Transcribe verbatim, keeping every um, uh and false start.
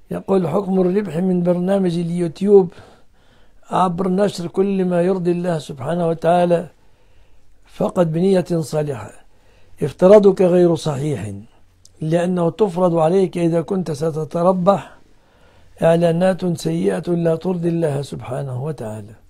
يقول: حكم الربح من برنامج اليوتيوب عبر نشر كل ما يرضي الله سبحانه وتعالى فقط بنية صالحة. افتراضك غير صحيح، لأنه تفرض عليك إذا كنت ستتربح إعلانات سيئة لا ترضي الله سبحانه وتعالى.